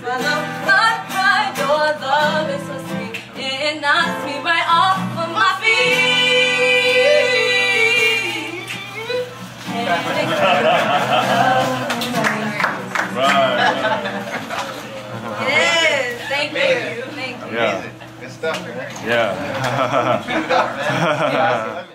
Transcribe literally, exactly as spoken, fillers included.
My love, not right. Your love is so sweet. It knocks me right off of my feet. Right. It is. Thank you. Thank you. Yeah. Good stuff, man. Yeah.